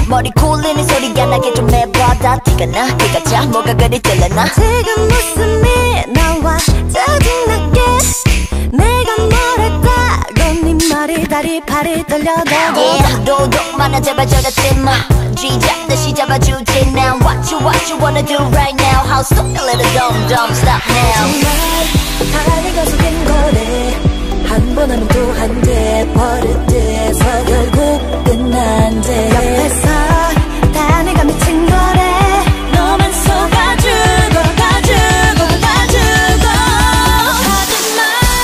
머리 굴리는 소리가 나게 좀 해봐다. 티가 나 티가 자 뭐가 그리 들려나. 지금 웃음이 나와 짜증나게 내가 뭐랬다고 네 말이 다리 팔이 떨려도 Yeah 도둑 많아 제발 저러지마. 쥐잡듯이 잡아주지 now. What you wanna do right now. How soon a little dumb stop now. 정말 다리가 속인 거래. 한 번 하면 또 한 대 버릇돼서 결국 끝난대. 옆에서 다 내가 미친 거래. 너만 속아주고 가주고 가주고 하지마.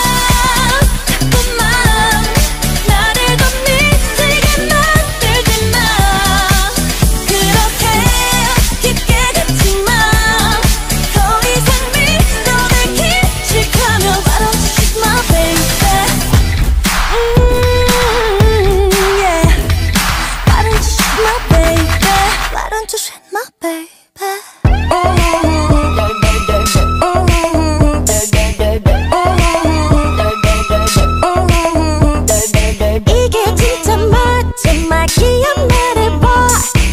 자꾸만 나를 더 미치게 만들지마. 그렇게 깊게 갇지마. 더 이상 미련을 기식하며 Why don't you shoot my baby. Yeah. Why don't you shoot my baby. Why don't you shoot my baby. 이게 진짜 마지막이야 말해봐.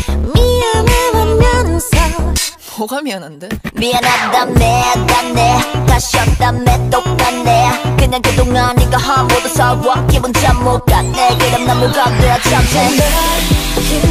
미안해하면서 뭐가 미안한데? 미안하다며 다네 다시 없다며 똑같네. 그냥 그동안 네가 한 모두 서워 기분 참 못 갔네. 그럼 난 뭐가 돼야 참네.